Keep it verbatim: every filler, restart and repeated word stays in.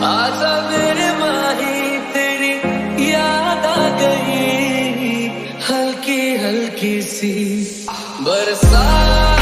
आजा मेरे माही तेरी याद आ गई, हल्की हल्की सी बरसात।